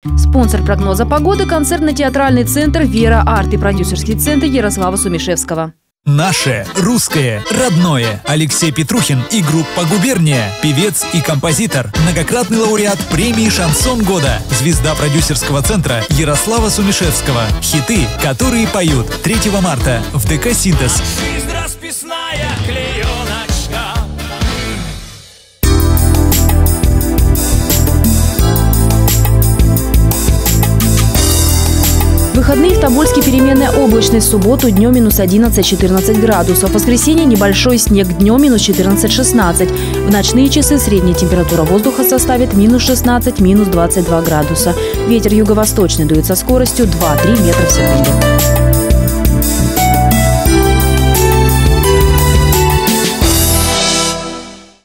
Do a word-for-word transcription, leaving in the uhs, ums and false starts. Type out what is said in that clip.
Спонсор прогноза погоды – концертно-театральный центр «Вера Арт» и продюсерский центр Ярослава Сумишевского. Наше, русское, родное. Алексей Петрухин и группа «Губерния». Певец и композитор. Многократный лауреат премии «Шансон года». Звезда продюсерского центра Ярослава Сумишевского. Хиты, которые поют. третьего марта в ДК «Синтез». Жизнь расписная клееночка. Выходные в Тобольске переменная облачность. В субботу днем минус одиннадцать-четырнадцать градусов. В воскресенье небольшой снег, днем минус четырнадцать-шестнадцать. В ночные часы средняя температура воздуха составит минус шестнадцать, минус двадцать два градуса. Ветер юго-восточный дует со скоростью два-три метра в секунду.